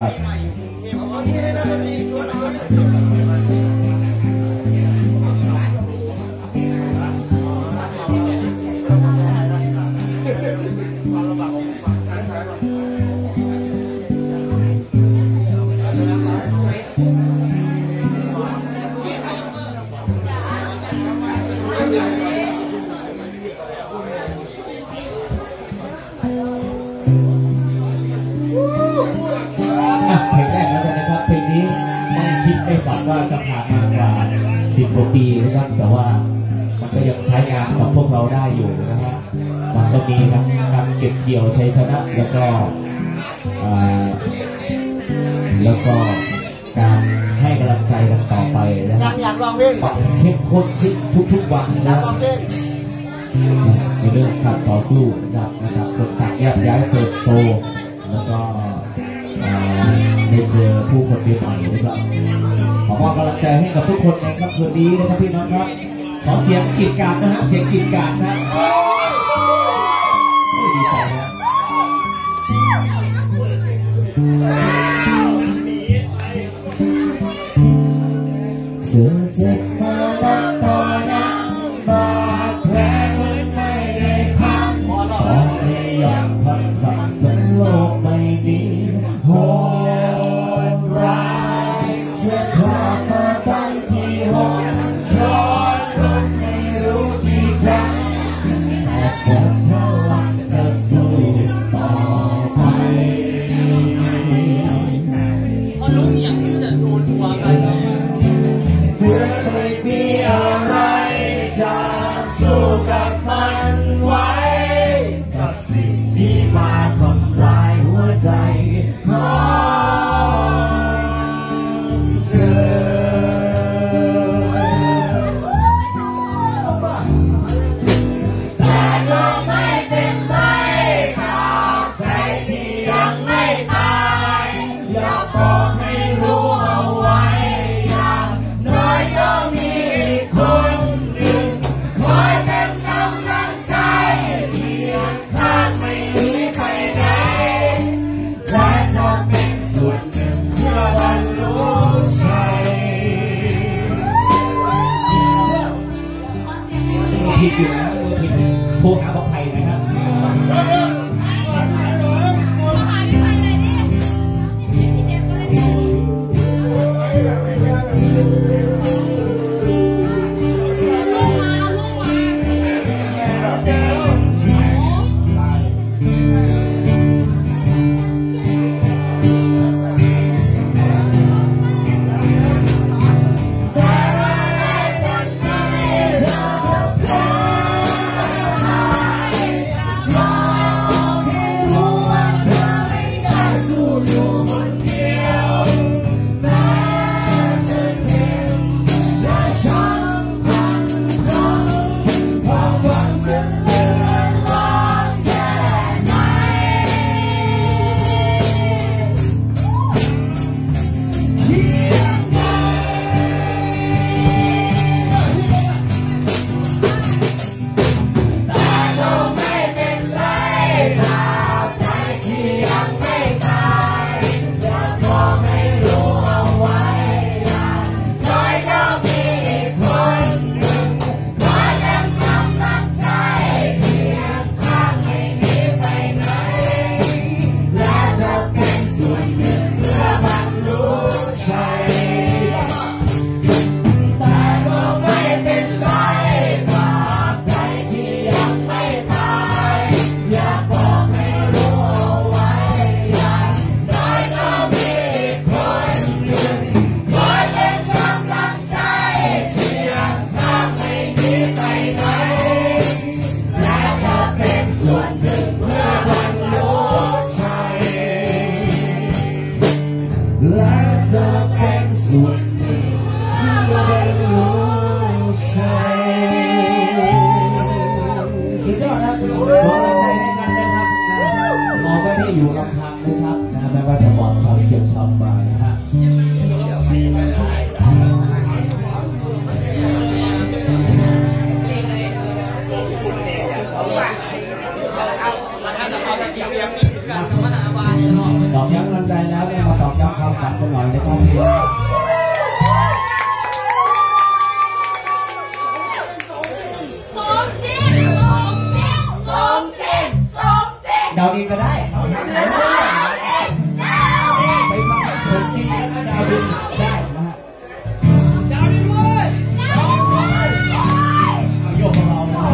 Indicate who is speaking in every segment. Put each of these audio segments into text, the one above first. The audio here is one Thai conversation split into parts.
Speaker 1: ไม่ฝันว่าจะผ่านมากว่า10 กว่าปีนะครับแต่ว่ามันก็ยังใช้งานกับพวกเราได้อยู่นะครับมันก็มีทั้งการเก็บเกี่ยวชัยชนะแล้วก็การให้กำลังใจกันต่อไปนะครับ
Speaker 2: อยากลองเล่น
Speaker 1: เข้มข้นทุกวันนะในเรื่องการต่อสู้นะครับคนต่างแยกย้ายเติบโตแล้วก็ได้เจอผู้คนใหม่นะครับขอมอบกำลังใจให้กับทุกคนในค่ำคืนนี้นะครับพี่น้องครับขอเสียงกีดการนะฮะเสียงกีดการนะดีใจนะเธอเจ็บมาแล้วตอนนั้นบาดแผลมันไม่ได้พังพอไม่อยากพันผ่านเป็นโลกใบนี้โหดร้ายเธอพามาตั้งกี่หนร้อนรนไม่รู้กี่ครั้งแต่ผมพลังจะสู้ต่อไป
Speaker 2: พอรู้อย่างนี้จะโดนตัวกัน
Speaker 1: เพื่อไม่มีอะไรจะสู้กับมันไว้กับสิ่งที่มาทำลายหัวใจของเธอแต่ก็ไม่เป็นไรกับใครที่ยังไม่ตายอยากบอกให้รู้เอาไว้อย่างน้อยก็มีคนหนึ่งคอยเป็นกำลังใจเคียงข้างไม่หนีไปไหนและจะเป็นส่วนหนึ่งเพื่อบรรลุชัยผิดอยู่นะผิดโทรหาบอกใครนะครับอยู่ลำพังนะครับไม่ว่าจะบอกชาวเขียวชาวบ้านนะฮะตอบย้ำกำลังใจแล้วเนี่ยมาต่ออกย้ำความฝันกันหน่อยนะครับดาวดินก็ได้ไปฟังสมจริงนะดาวดินได้นะฮะดาวดินด้วยเอาโยกของเรานะ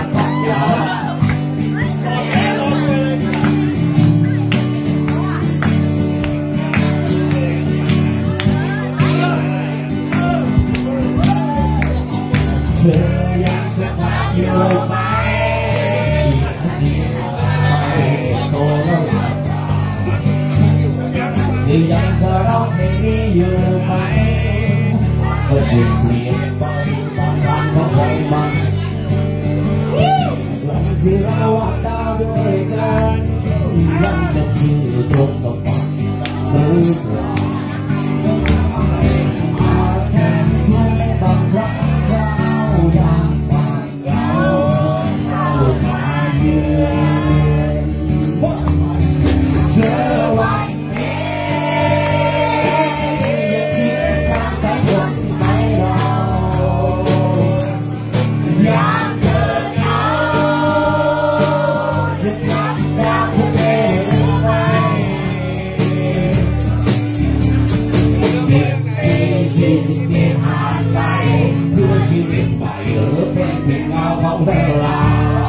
Speaker 1: เธอยังจะทำอยู่ไหมยังจะร้องเพลงนี้อยู่ไหมก็เปลี่ยนไปตามทางของใครมันวันที่เราวัดดาวด้วยกันยังจะสื่อตรงกับฝันหรือเปล่าอาจแทนช่วยบางครั้งเราอยากฟังเรามาเยือนเธอวันของเวลา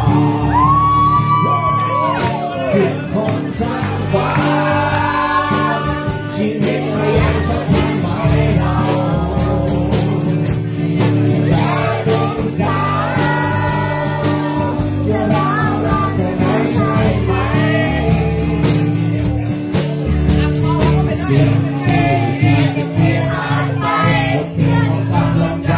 Speaker 1: สิ่งของฉันว่าชีวิตไม่ยังสักทีไม่เราและดูสาวจะรักเธอไม่ใช่ไหมสิ่งที่ผ่านไปหมดเพียงกำลังใจ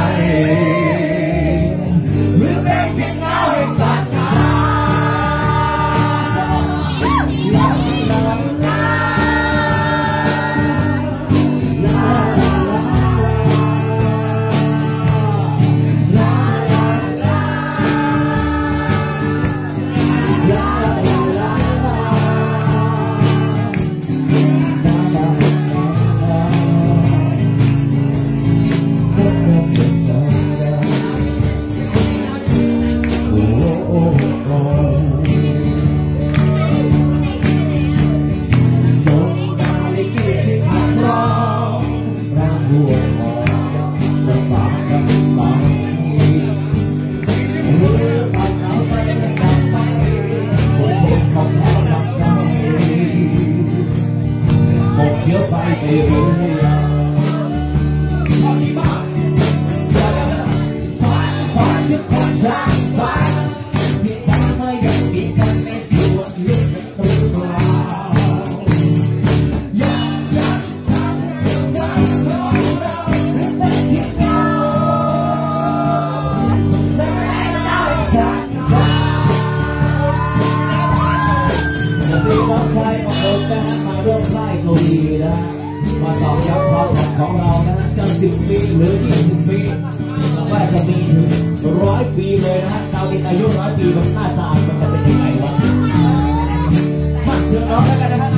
Speaker 1: มาตอบย้ำความฝันของเรานะจะ10 ปีหรือ20 ปีเราว่าจะมีถึง100 ปีเลยนะดาวดินอายุ100 ปีมันน่าจะมันจะเป็นยังไงวะมาเชิญน้องแล้วกันนะครับ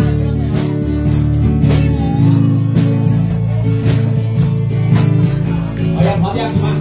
Speaker 1: เอายังพร้อมยังมา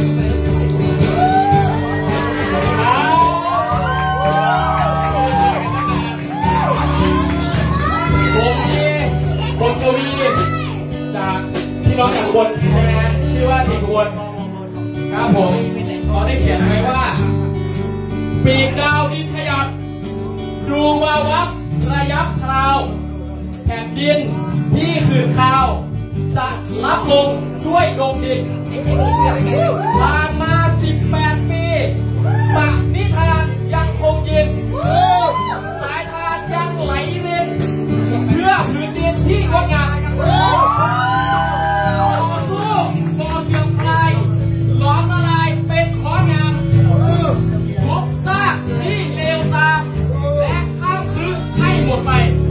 Speaker 1: ผมกวีจากพี่น้องจากอุบลใช่ไหมฮะชื่อว่าติดอุบลครับผมเขาได้เขียนไว้ว่าปีกดาวดินขยับดูมาวับระยับคราวแผ่นดินที่ขืนข่าวจะรับลงด้วยดมดินผ่านมา18 ปีปณิธานยังคงยินสายทานยังไหลรินเพื่อพื้นดินที่งดงามต่อสู้ต่อเสื่อมคลายหลอมละลายเป็นขอนามทุบซากที่เลวทรามและข้ามคืนให้หมดไป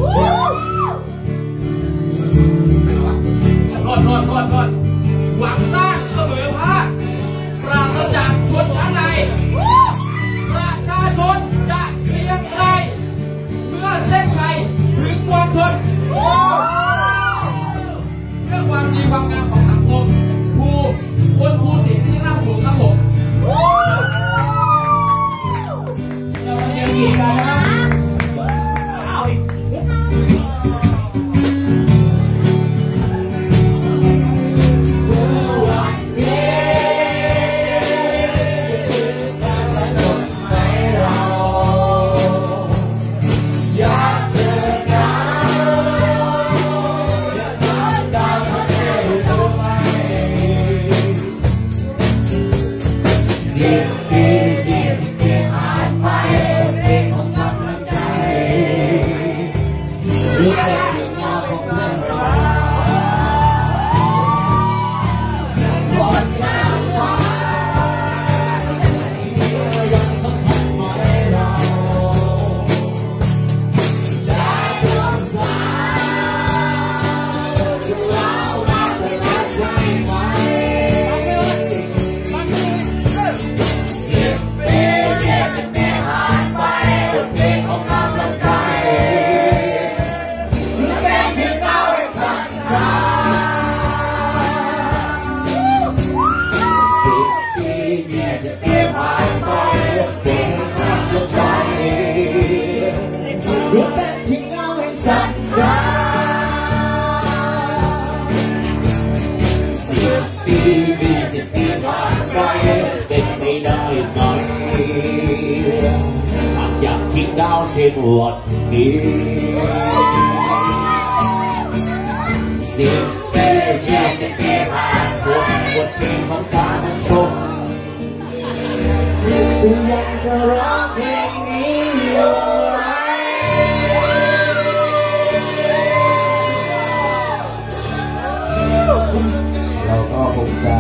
Speaker 1: โทษหวังสร้างเสมอภาคปราศจากชนชั้นในประชาชนจะเรียงใครเมื่อเส้นชัยถึงมวลชน
Speaker 3: ดีความงามของสังคมคนภูสิงห์ที่ราบสูงครับผม
Speaker 1: เราเชียร์กีกันนะดาวเช่นวันนี้10 ปี20 ปีผ่านพ้นบทเพลงของสามัญชนอยากจะร้องเพลงนี้อยู่ไหมเราก็คงจะ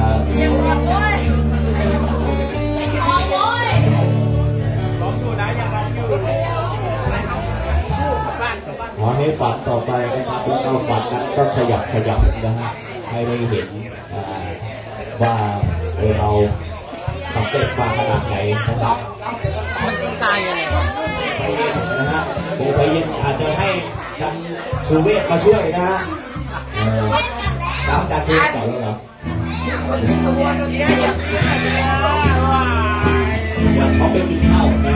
Speaker 1: ขอให้ฝันต่อไปนะครับแล้วก็ฝันนั้นก็ขยับนะฮะให้ได้เห็นว่าเราสำเร็จมาขนาดไหนนะครับ
Speaker 2: มันตีตายยังไง
Speaker 1: นะฮะผมไปยินอาจจะให้จันชูเวศมาช่วยนะฮะตามจันชูเวศก่อนเลยเหรออยากเขาไปกินข้าวนะ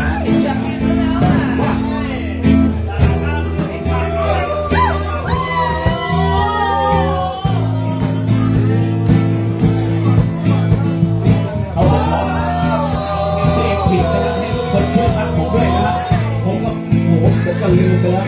Speaker 1: ก็ลืมไปแล้ว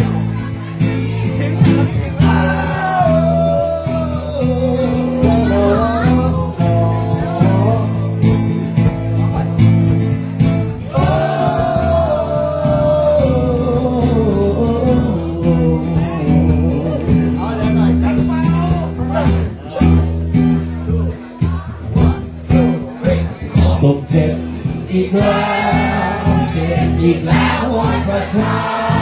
Speaker 1: ผมเจ็บอีกแล้วเจ็บอีกแล้ววันประชา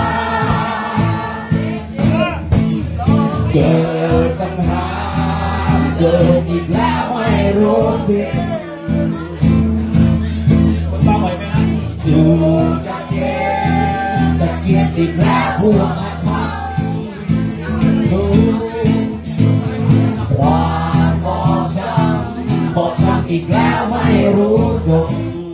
Speaker 1: เกิดปัญหาเกิดอีกแล้วไม่รู้สิจูบตะเกียบอีกแล้วพวกอาชาความบอบช้ำอีกแล้วไม่รู้จบ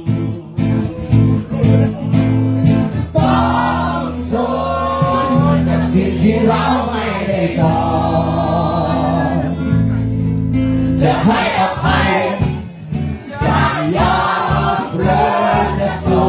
Speaker 1: ต้องทนกับสิ่งที่เราไม่ได้ก่อนจะให้อภัยจะยอมหรือจะสู้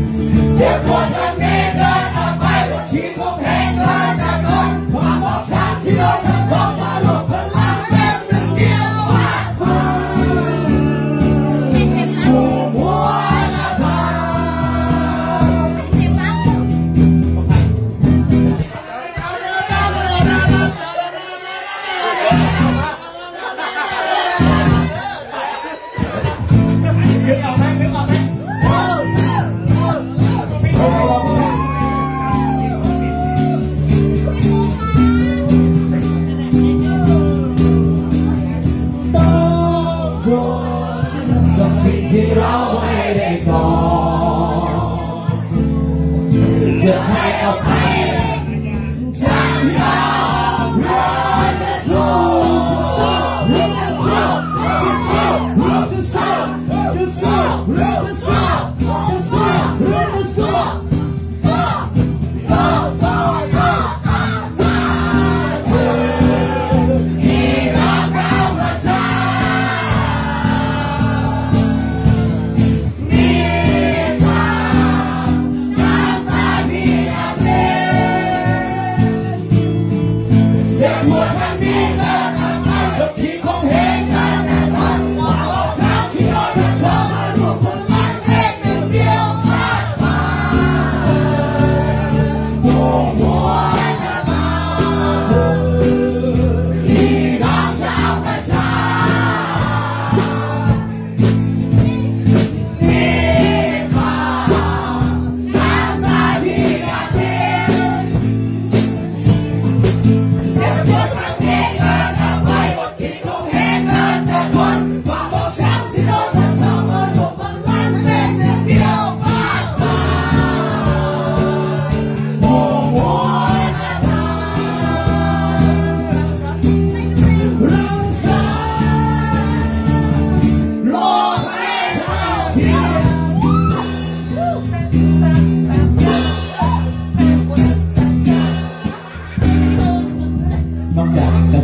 Speaker 1: เจ็บปวดตรงนี้เดินออกไปบนที่ผมเห็นเดินจากคนความบอบช้ำ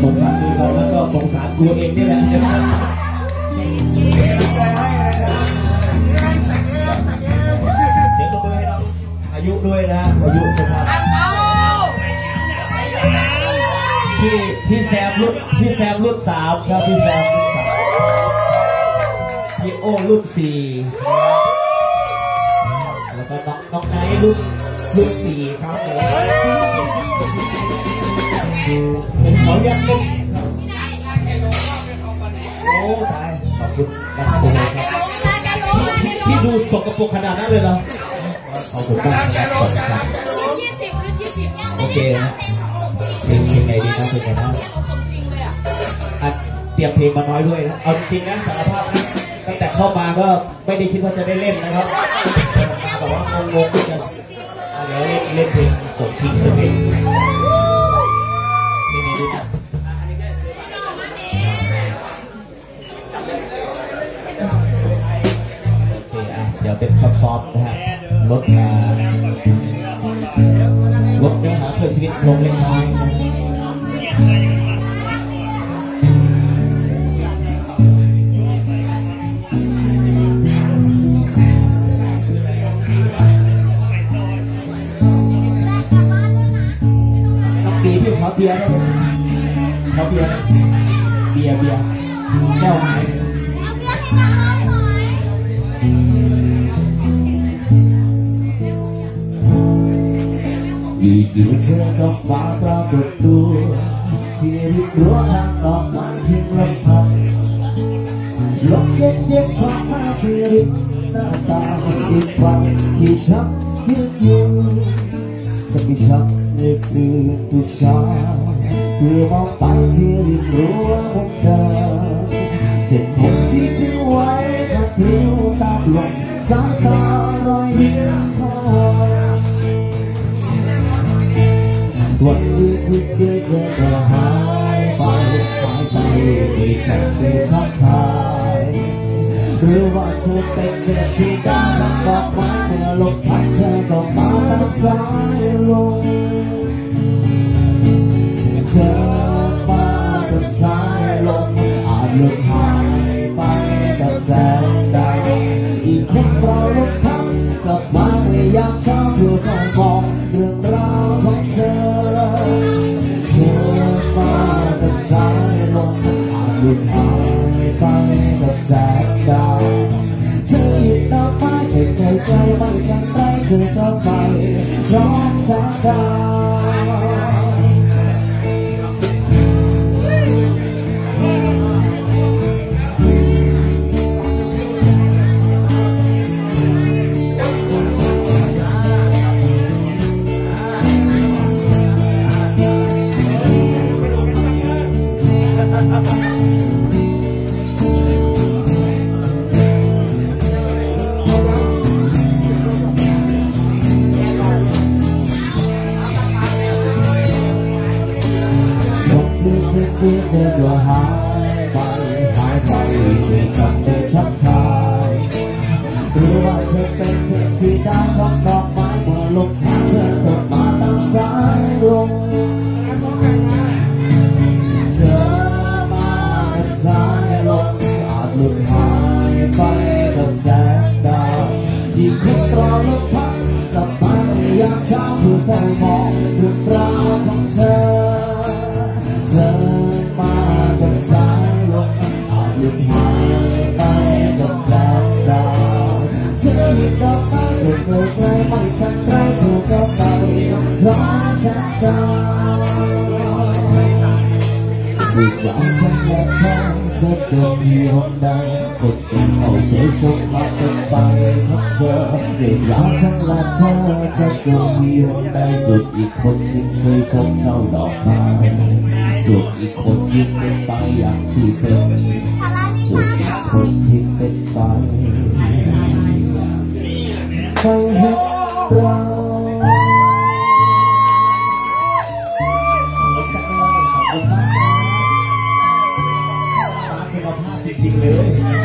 Speaker 1: สงสารตัวเขาแล้วก็สงสารกูเองนี่แหละเสียงตัวให้น้องอายุด้วยนะอายุนะครับพี่แซมรุ่น3ครับพี่แซมรุ่น3พี่โอ้รุ่น4แล้วก็น้องไนท์รุ่น4ครับผมขอยัดเล่นโอ้ตายขอบคุณนะครับพี่ดูสกปรกขนาดนั้นเลยเหรอขอบคุณมากครับโอเคนะเพลงไงดีครับเพลงไงนะเตรียมเพลงมาน้อยด้วยนะเอาจริงนะสารภาพนะตั้งแต่เข้ามาก็ไม่ได้คิดว่าจะได้เล่นนะครับแต่ว่างงๆกันเดี๋ยวเล่นเพลงสมจริงสมจริงนี่ดูนะโอเคเดี๋ยวเป็นซอฟๆนะฮะลดเนื้อหาเพื่อชีวิตลงเล็กน้อยปีที่เขาเบียร์ได้ไหมเขาเบียร์แก้วหายอยู่เธอก็มาปรากฏตัวที่ริบรั้วทางดอกไม้เพียงลำพังลมเย็นๆผ่านมาที่ริบหน้าตาอีกฝั่งที่ชักยืดอยู่สักที่ชักนึกตื่นทุกเช้าเพื่อมองไปที่ริมรั้วของเธอเส้นผมที่ทิ้งไว้พัดพลิ้วตามลมสายตารอยยิ้มของวันนี้คุณเคยเจอก็หายไปไม่ทันได้ทักทายหรือว่าเธอเป็นเธอที่ได้รับดอกไม้เมื่อลมพัดเธอก็มาตามสายลมเธอมากับสายลมอาจหลุดหายไปกับแสงดาวอีกคนเราลมพัดกลับมาในยามเช้าเพื่อคอยมองเรื่องราวของเธอมากับสายลมอาจหลุดหายไปกับแสงดาวเธอหยุดดอกไม้ใจไกลไม่ทันไรเธอก็ไปพร้อมแสงดาวเธอก็หายไปไม่ทันได้ทักทายหรือว่าเธอเป็นเธอที่ได้ของดอกไม้เมื่อลมพัดเธอก็มาตามสายลมเธอมากับสายลมอาจหลุดหายไปกับแสงดาวที่คุณรอลมพัดกลับมาในยามเช้าเพื่อเฝ้ามองเรื่องราวของเธอมากับสายลมอาจหลุดหายไปกับแสงดาวเธอหยุดดอกไม้เธอไกลไม่ทันไรเธอก็ไปรอแสงดาวอีกอย่างฉันและเธอจะมีหนใดกดเป็นเอาเฉยชมพาเป็นไปของเธอเรื่องราวฉันและเธอจะมีหนใดสุดอีกคนที่เคยชมเจ้าดอกไม้สุดอีกคนที่เป็นไปอย่างที่เป็นสุดอีกคนที่เป็นไปไปเห็นเราจริงๆเลย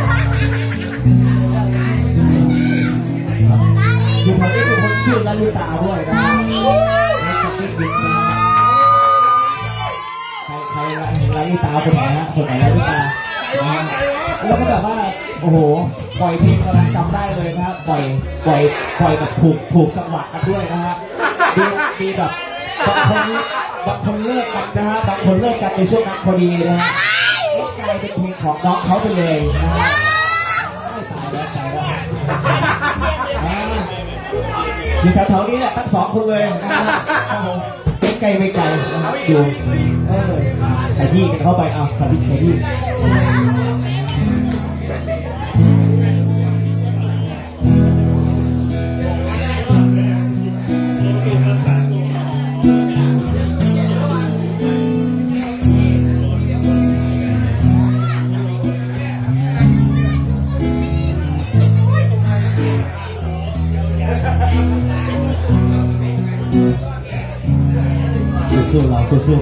Speaker 1: คือคนนี้เป็นคนชื่อลลิตาด้วยนะใครลิตาคนไหนฮะคนไหนลาลิตาแล้วก็แบบว่าโอ้โหปล่อยเพลงกำลังจำได้เลยนะฮะปล่อยแบบถูกจังหวะกันด้วยนะฮะดีแบบบางคนเลิกกันนะฮะบางคนเลิกกันในช่วงนั้นพอดีนะฮะกลายเป็นเพลงของน้องเขาไปเลยนะฮะตายแล้วอยู่แถวๆนี้แหละทั้ง2 คนเลยนะฮะไม่ไกลนะครับอยู่ขยี้กันเข้าไปเอาขยี้สู้เราสู้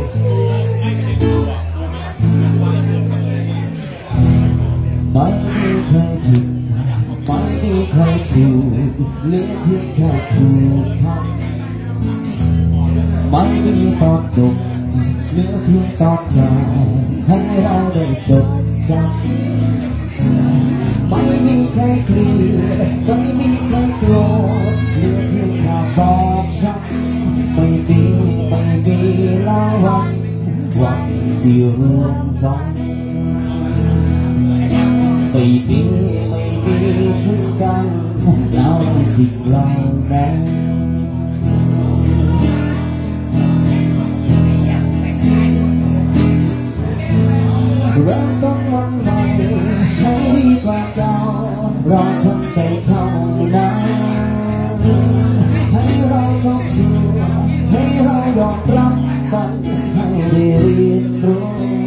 Speaker 1: ไม่มีใครผิดไม่มีใครถูกเหลือเพียงแค่ถูกพักไม่มีตอนจบเหลือเพียงตอนจบให้เราได้จดจำไม่มีใครเกลียดไม่มีใครโกรธเหลือเพียงแค่บอกช้ำไม่มีแล้ววันที่ร่วมฝันไม่มีซึ่งกันแล้วในสิ่งเหล่านั้นเราต้องวันใหม่ให้ดีกว่าเก่าเราทำได้เท่านั้นให้เราทบทวนให้เรายอมรับมันให้ได้เรียนรู้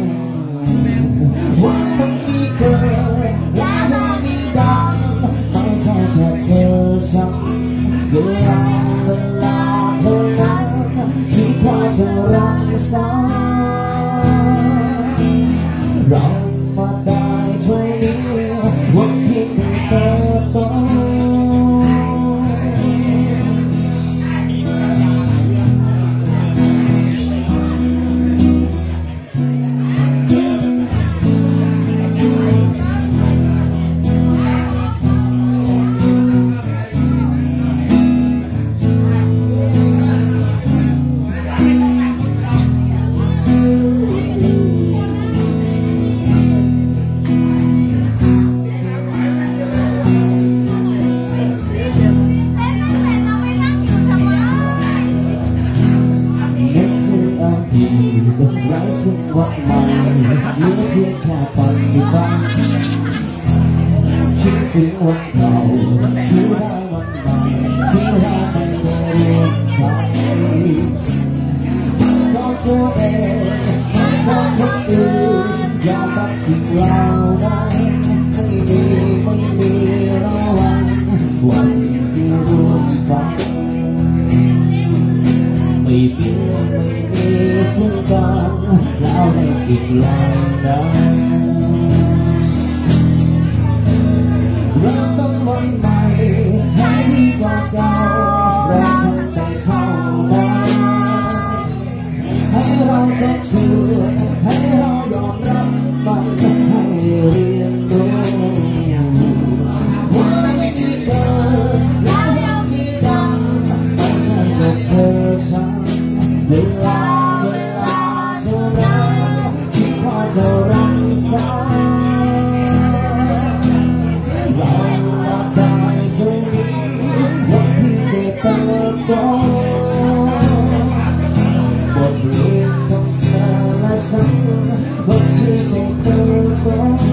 Speaker 1: ว่ามันมีเกิดและมันมีดังไม่ใช่แค่เธอฉันเวลาเท่านั้นที่พอจะรักษาเรามาได้ช่วยวันเพียงเติบโตไร้ซึ่งวันใหม่เหลือเพียงแค่ปัจจุบันคิดถึงวันเก่าสู้ได้วันใหม่ที่เราไม่ได้ร่วมใจทำตัวเองไม่ทำคนอื่นยอมรับสิ่งเราได้ไม่มีระวันที่ร่วมฝันไม่มีซึ่งกันแล้วในสิ่งเหล่านั้นเราต้องวันใหม่ให้ดีกว่าเก่าเราทำได้เท่านั้นให้เราทบทวนให้เรายอมรับมันให้เรียนรู้ว่าไม่มีเกิดและยังมีดังไม่ใช่แค่เธอฉันเวลาเท่านั้นที่พอจะรักษาเราได้เท่านี้วันที่ได้เติบโตบทเรียนของเธอและฉันวันที่ได้เติบโต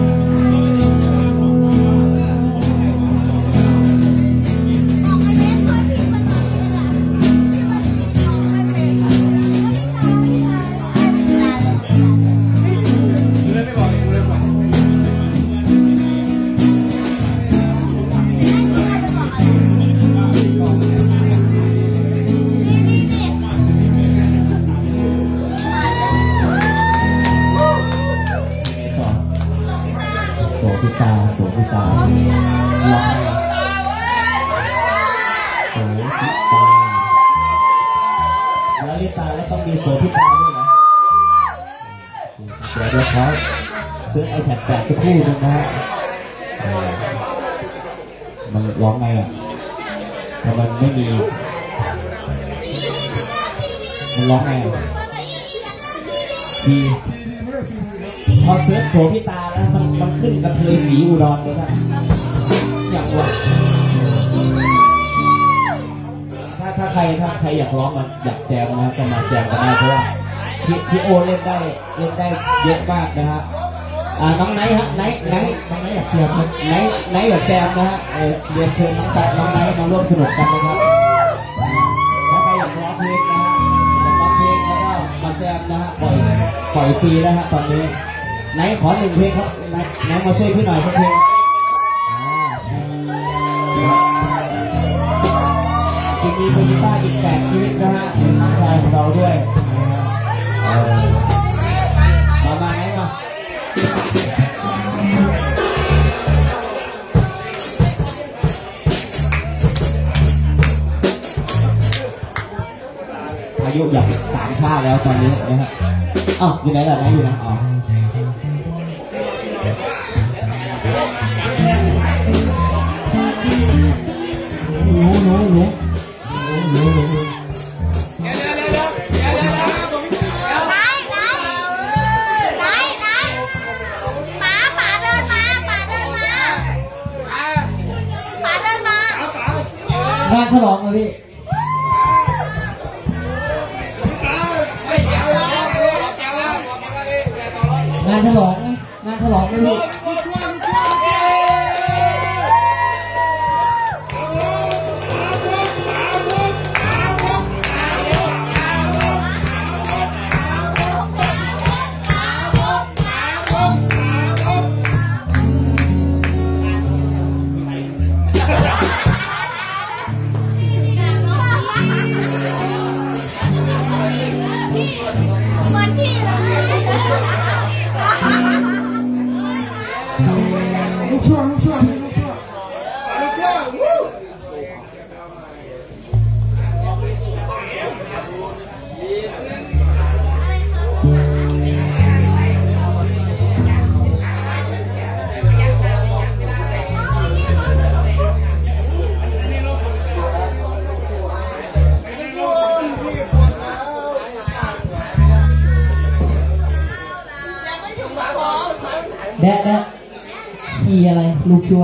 Speaker 1: โสภิตาลอยโสภิตาลลิตาแล้วต้องมีโสภิตาด้วยนะเดี๋ยวขอซื้อ iPad 8สักครู่นึงนะฮะมันร้องไงอ่ะแต่มันไม่มีมันร้องไงทีพอเซิร์ชโสพิตาแล้วมันขึ้นกระเทยสีอุดรเลยนะอย่างว่าถ้าใครอยากร้องมันอยากแจมนะก็มาแจมกันได้เพราะว่าพี่โอเล่นได้เยอะมากนะฮะน้องไนท์ฮะไนท์น้องไนท์อยากแจมไนท์อยากแจมนะฮะเรียนเชิญน้องไนท์มาร่วมสนุกกันนะครับถ้าใครอยากร้องเพลงนะฮะอยากร้องเพลงแล้วก็มาแจมนะฮะปล่อยฟรีนะฮะตอนนี้ไนท์ขอ1 เพลงครับไนท์มาช่วยพี่หน่อยสักเพลงทีนี้มีกีตาร์อีก8 ชีวิตนะฮะเป็นน้องชายของเราด้วยมาไหนมาอายุอย่าง3 ชาติแล้วตอนนี้นะฮะอ้าวอยู่ไหนล่ะไหนอยู่นะอ๋อหนูงานฉลองเลยพี่งานฉลองเลยพี่
Speaker 4: ลูกชั่ว
Speaker 1: แดะขี่อะไรลูกชั่ว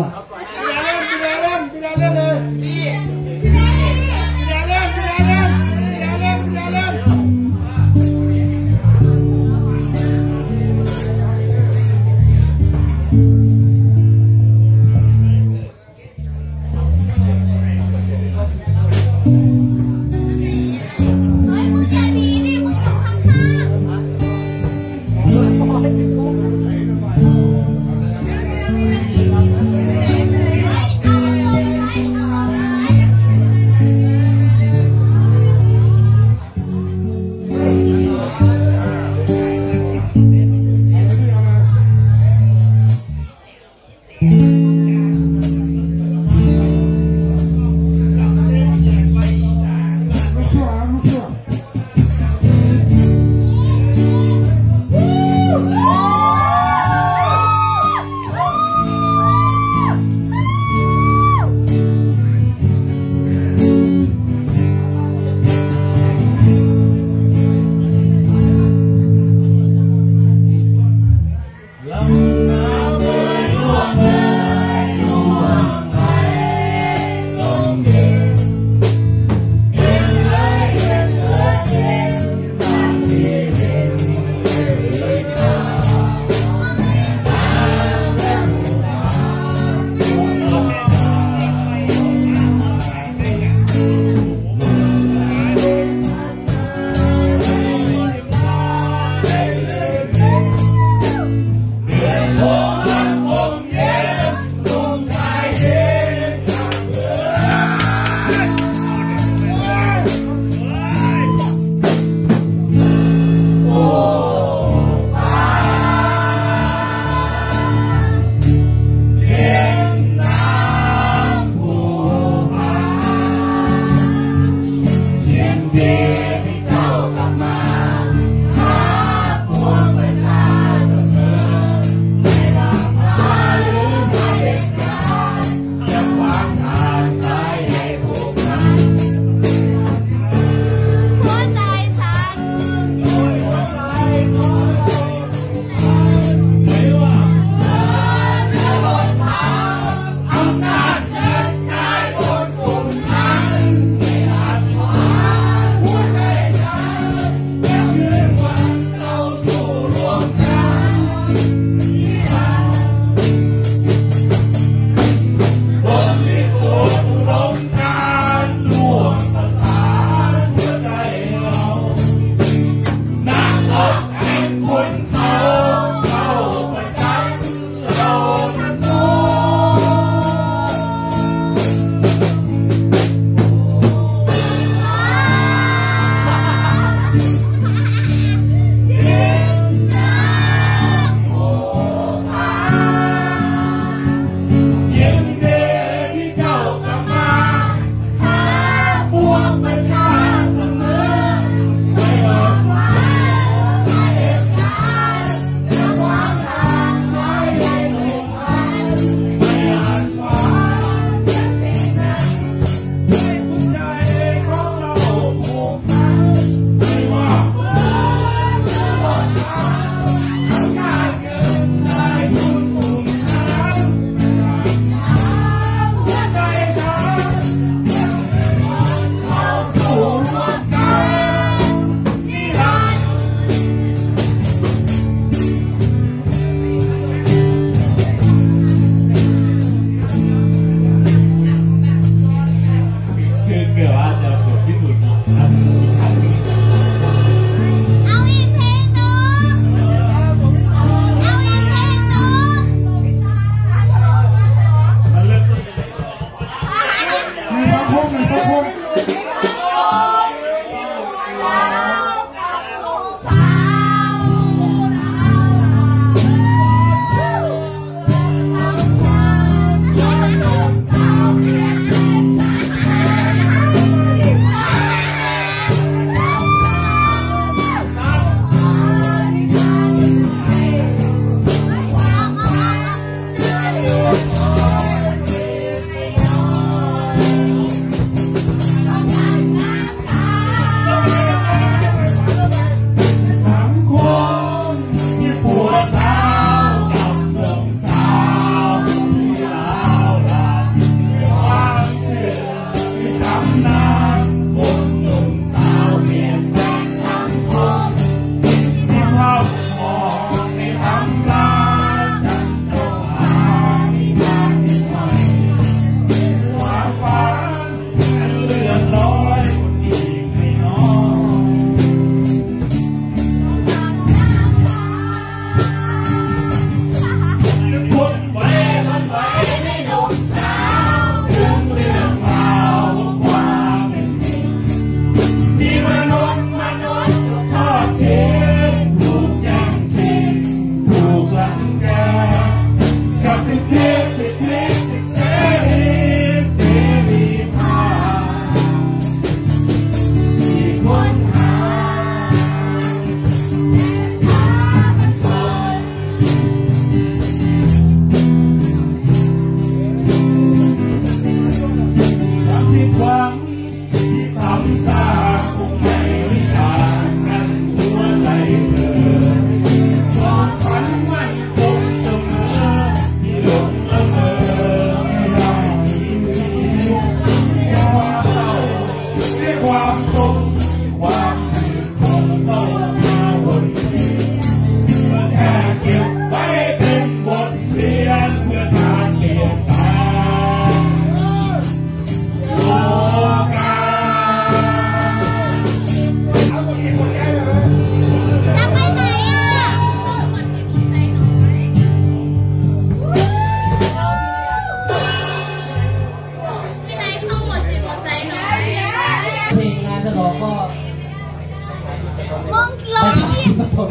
Speaker 5: มองเขียวนี่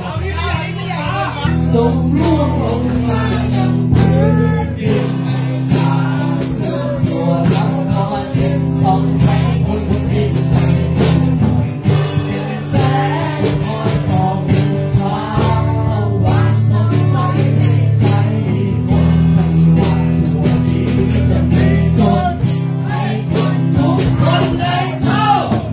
Speaker 1: จงร่วงลงมาอย่างพื้นดินตัวเรานอนเย็นส่องแสงคนบนดินเป็นแสงคอยส่องทางสว่างสดใสในใจคนไม่ว่าชั่วดีจะมีจนให้คนทุกคนได้เท่า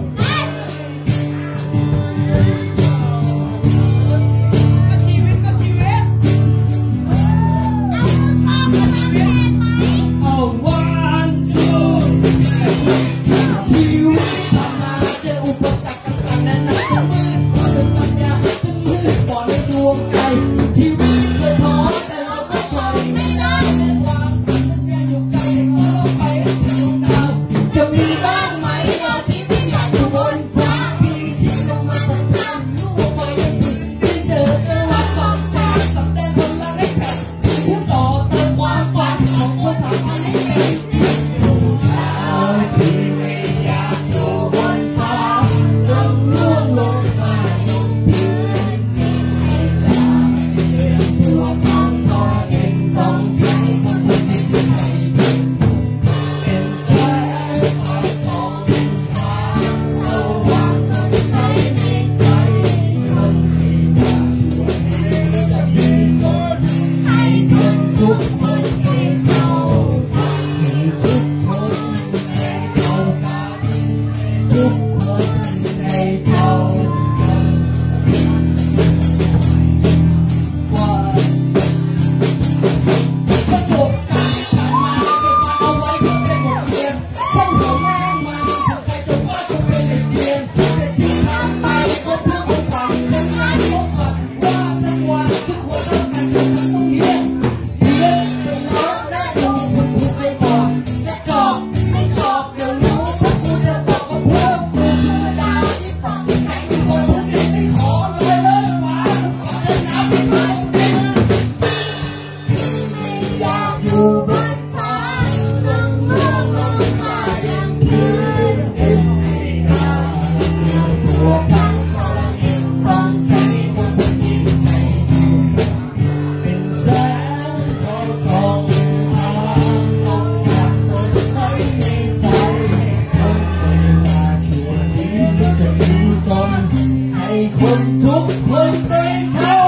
Speaker 1: คนทุกคนได้เท่า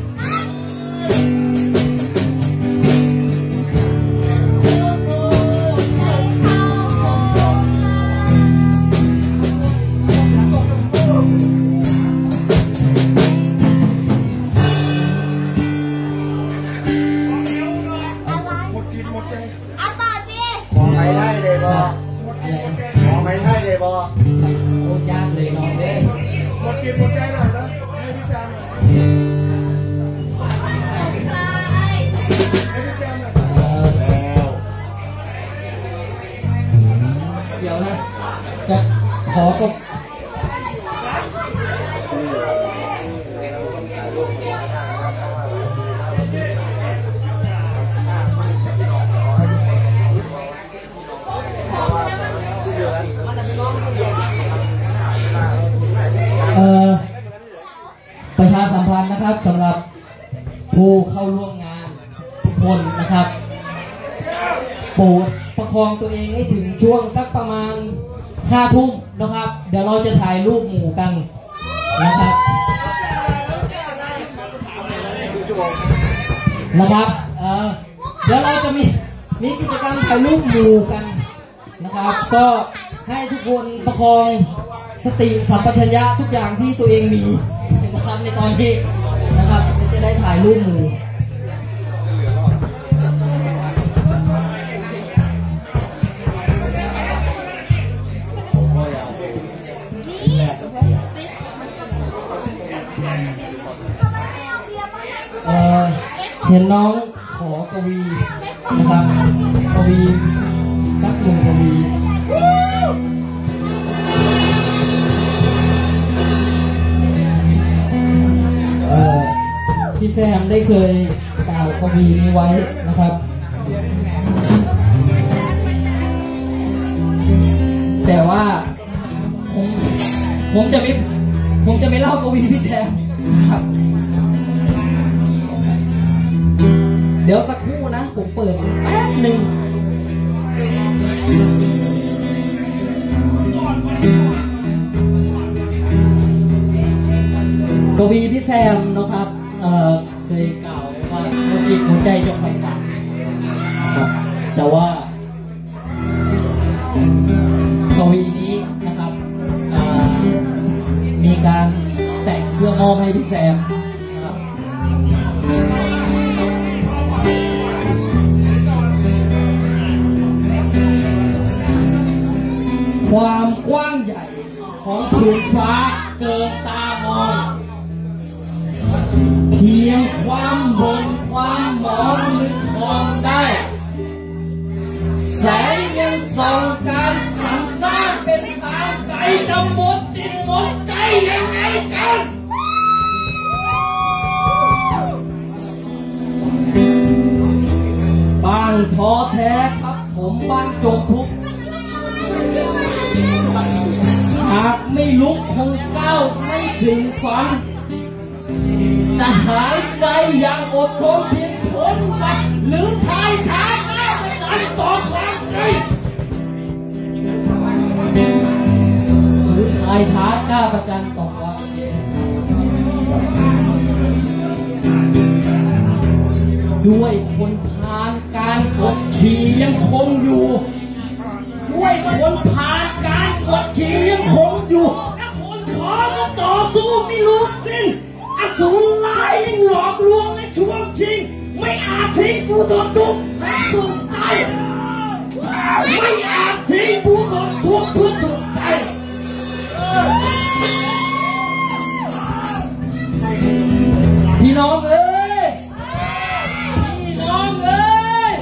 Speaker 4: มองไม่ได้เลยบอมองไม่ได้เลยบอ
Speaker 1: โอ้ยากเลยน้องเด้
Speaker 4: หมดกินหมดใจหน่อยนะให้พี่แซมหน่อยให้พี่แซมหน่อยแล้ว
Speaker 1: เดี๋ยวนะจะขอก็ประชาสัมพันธ์นะครับสำหรับผู้เข้าร่วมงานทุกคนนะครับโปรดประคองตัวเองให้ถึงช่วงสักประมาณ5 ทุ่มนะครับเดี๋ยวเราจะถ่ายรูปหมู่กันนะครับเดี๋ยวเราจะมีกิจกรรมถ่ายรูปหมู่กันนะครับก็ให้ทุกคนประคองสติสัมปชัญญะทุกอย่างที่ตัวเองมีนะครับในตอนนี้นะครับจะได้ถ่ายรูปหมู่เห็นน้องขอกวีนะครับกวีสักหนึ่งกวีพี่แซมได้เคยกล่าวกวีนี้ไว้นะครับแต่ว่าผมจะไม่ผมจะไม่เล่ากวีพี่แซมครับเดี๋ยวสักครู่นะผมเปิดแป๊บหนึ่งกวีพี่แซมนะครับเคยกล่าวว่าหัวใจจะไฟดับครับแต่ว่ากวีนี้นะครับมีการแต่งเพื่อมอบให้พี่แซมนะครับความกว้างใหญ่ของผืนฟ้าเกินตามองเพียงความบนความมองลึกมองได้แสงยังส่องการสรรสร้างเป็นทางไกลจะหมดจิตหมดใจยังไงกันบางท้อแท้ครับผมบ้างจมทุกข์หากไม่ลุกคงก้าวไม่ถึงฝันจะหายใจอย่างอดทนเพียงทนไปหรือทายทางหน้าไปตันต่อความจริงหรือทายทางกล้าประจันต่อความจริงด้วยคนพานการกดขี่ยังคงอยู่ด้วยคนพานการกดขี่ยังคงอยู่และคนขอต่อสู้ไม่รู้สิ้นอสูรร้ายยังหลอกลวงในช่วงชิงไม่อาจทิ้งผู้โดนทุกข์ให้สุดใจไม่อาจทิ้งผู้โดนทุกข์เพื่อสุดใจพี่น้องเอ้ยพี่น้องเอ้ย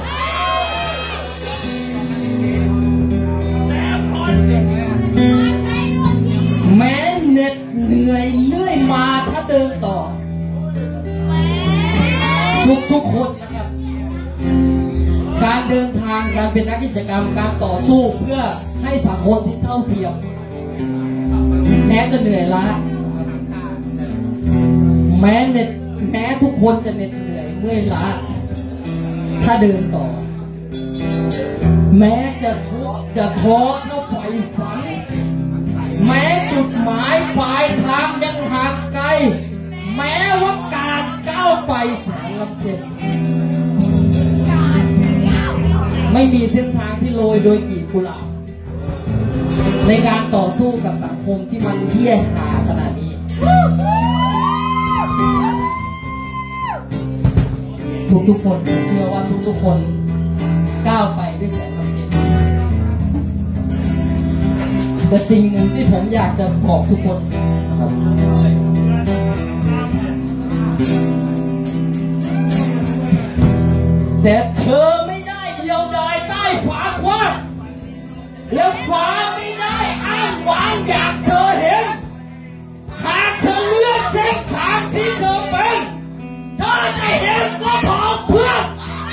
Speaker 1: แม้เหน็ดเหนื่อยเลื่อยมาถ้าเดินต่อทุกคนนะครับการเดินทางการเป็นนักกิจกรรมการต่อสู้เพื่อให้สังคมที่เท่าเทียมแม้จะเหนื่อยล้าแม้ทุกคนจะเหน็ดเหนื่อยเมื่อยล้าถ้าเดินต่อแม้จะท้อเท่าไฟฝันแม้จุดหมายปลายทางยังห่างไกลแม้ว่าการก้าวไปแสนลำเค็ญไม่มีเส้นทางที่โรยโดยกลีบกุหลาบในการต่อสู้กับสังคมที่มันเหี้ยหาขนาดนี้ทุกคนเชื่อว่าทุกคนก้าวไปด้วยแสนลำเค็ญแต่สิ่งหนึ่งที่ผมอยากจะบอกทุกคนนะครับแต่เธอไม่ได้เดียวดายใต้ฝาคว้าแล้วฟ้าไม่ได้อ้างว้างอยากเธอเห็นหากเธอเลือกเส้นทางที่เธอเป็นเธอจะเห็นว่าพอเพื่อน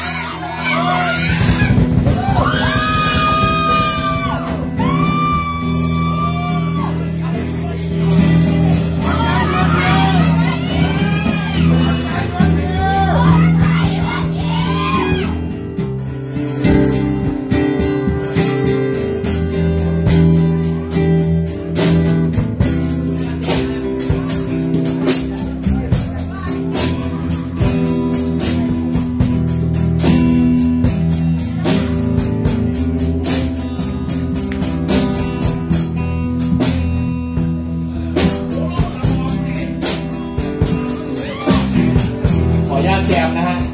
Speaker 1: แจมนะฮะ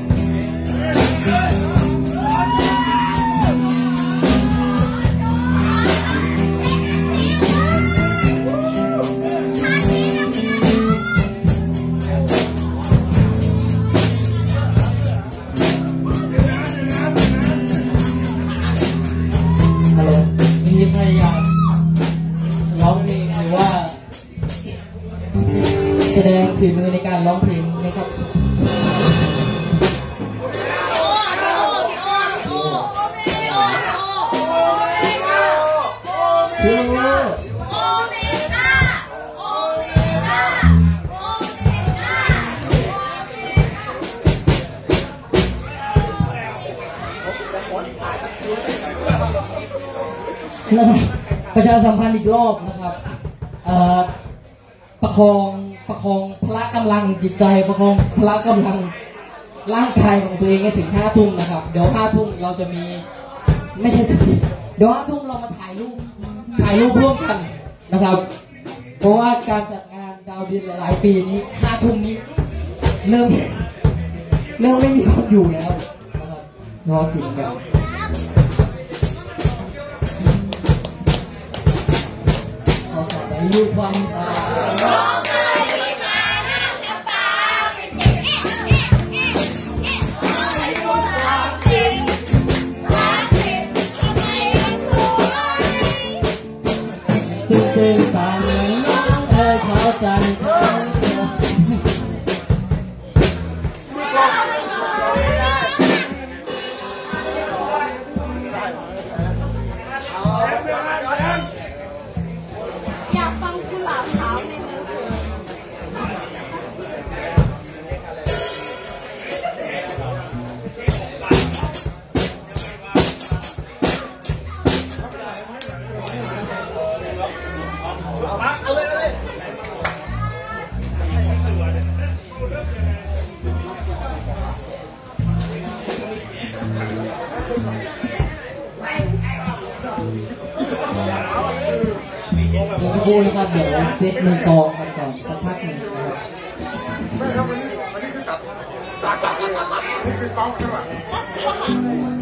Speaker 1: ฮัลโหลมีใครอยากร้องเพลงหรือว่าแสดงฝีมือในการร้องเพลงไหมครับพี่โอ
Speaker 5: นะครับประชาสัมพันธ์อีกรอบนะครับประคองพละกำลังจิตใจประคองพละกำลังร่างกายของตัวเองให้ถึง5 ทุ่มนะครับเดี๋ยว5 ทุ่มเราจะมีไม่ใช่จะมีเดี๋ยว5 ทุ่มเรามาถ่ายรูปร่วมกันนะครับเพราะว่าการจัดงานดาวดินหลายๆปีนี้5 ทุ่มนี้เริ่มไม่มีคนอยู่แล้วนะครับรอกินกันขอสอบอายุความตายตื่นตามน้องเขาจันทร์
Speaker 6: อยากฟังกุหลาบขาวในมือ
Speaker 5: เดี๋ยวสักครู่นะครับเดี๋ยวเซตมือกองกันก่อนสักพักหนึ่งนะครับ
Speaker 4: ไม่ครับวันนี้คือตัดเลยนี่คือซ้อมใช่ไหม